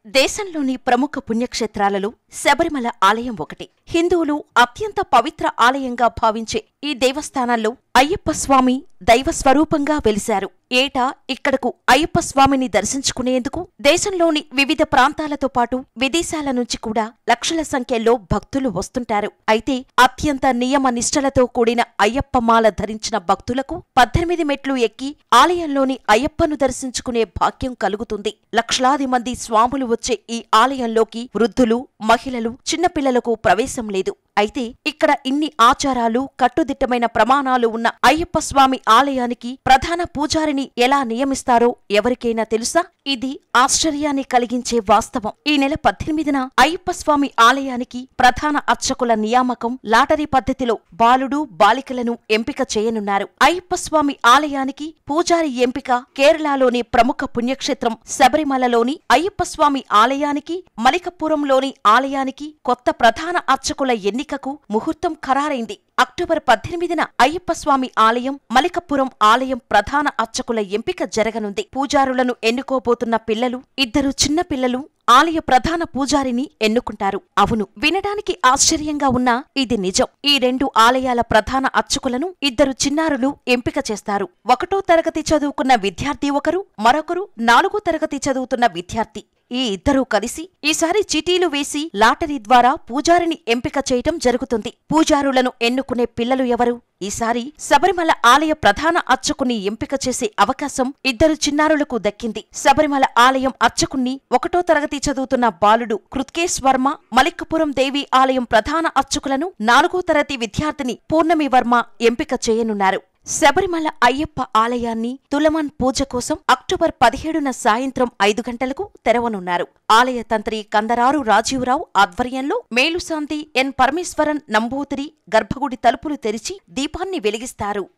దేశంలోని ప్రముఖ పుణ్యక్షేత్రాలలో శబరిమల ఆలయం ఒకటి. హిందువులు అత్యంత పవిత్ర ఆలయంగా భావించే ఈ దేవస్థానాల్లో అయ్యప్ప స్వామి దైవస్వరూపంగా వెలిశారు. ఏటా ఇక్కడకు అయ్యప్ప స్వామిని దర్శించుకునేందుకు దేశంలోని వివిధ ప్రాంతాలతో పాటు విదేశాల నుంచి కూడా లక్షల సంఖ్యలో భక్తులు వస్తుంటారు. అయితే అత్యంత నియమ నిష్టలతో కూడిన అయ్యప్ప మాల ధరించిన భక్తులకు 18 మెట్లు ఎక్కి ఆలయంలోని అయ్యప్పను దర్శించుకునే భాగ్యం కలుగుతుంది. లక్షలాది మంది స్వాములు వచ్చే ఈ ఆలయంలోకి వృద్ధులు, మహిళలు, చిన్నపిల్లలకు ప్రవేశం లేదు. అయితే ఇక్కడ ఇన్ని ఆచారాలు, కట్టుదిట్టమైన ప్రమాణాలు ఉన్న అయ్యప్ప స్వామి ఆలయానికి ప్రధాన పూజారిని ఎలా నియమిస్తారో ఎవరికైనా తెలుసా? ఇది ఆశ్చర్యాన్ని కలిగించే వాస్తవం. ఈ నెల 18న అయ్యప్ప స్వామి ఆలయానికి ప్రధాన అర్చకుల నియామకం లాటరీ పద్ధతిలో బాలుడు, బాలికలను ఎంపిక చేయనున్నారు. అయ్యప్ప స్వామి ఆలయానికి పూజారి ఎంపిక కేరళలోని ప్రముఖ పుణ్యక్షేత్రం శబరిమలలోని అయ్యప్ప స్వామి ఆలయానికి, మలికపురంలోని ఆలయానికి కొత్త ప్రధాన అర్చకుల ఎన్నికకు ముహూర్తం ఖరారైంది. అక్టోబర్ 18న అయ్యప్ప స్వామి ఆలయం, మలికపురం ఆలయం ప్రధాన అర్చకుల ఎంపిక జరగనుంది. పూజారులను ఎన్నుకోబోతున్న పిల్లలు, 2 చిన్న పిల్లలు ఆలయ ప్రధాన పూజారిని ఎన్నుకుంటారు. అవును, వినడానికి ఆశ్చర్యంగా ఉన్నా ఇది నిజం. ఈ 2 ఆలయాల ప్రధాన అర్చకులను 2 చిన్నారులు ఎంపిక చేస్తారు. 1వ తరగతి చదువుకున్న విద్యార్థి ఒకరు, మరొకరు 4వ తరగతి చదువుతున్న విద్యార్థి. ఈ 2 కలిసి ఈసారి చీటీలు వేసి లాటరీ ద్వారా పూజారిని ఎంపిక చేయటం జరుగుతుంది. పూజారులను ఎన్నుకునే పిల్లలు ఎవరు? ఈసారి శబరిమల ఆలయ ప్రధాన అర్చకుని ఎంపిక చేసే అవకాశం 2 చిన్నారులకు దక్కింది. శబరిమల ఆలయం అర్చకుణ్ణి 1వ తరగతి చదువుతున్న బాలుడు కృత్కేశ్ వర్మ, మలికపురం దేవి ఆలయం ప్రధాన అర్చకులను 4వ తరగతి విద్యార్థిని పూర్ణమి వర్మ ఎంపిక చేయనున్నారు. శబరిమల అయ్యప్ప ఆలయాన్ని తులమన్ పూజ కోసం అక్టోబర్ 17న సాయంత్రం 5 గంటలకు తెరవనున్నారు. ఆలయ తంత్రి కందరారు రాజీవరావు ఆధ్వర్యంలో మేలుశాంతి ఎన్ పరమేశ్వరన్ నంబూతిరి గర్భగుడి తలుపులు తెరిచి దీపాన్ని వెలిగిస్తారు.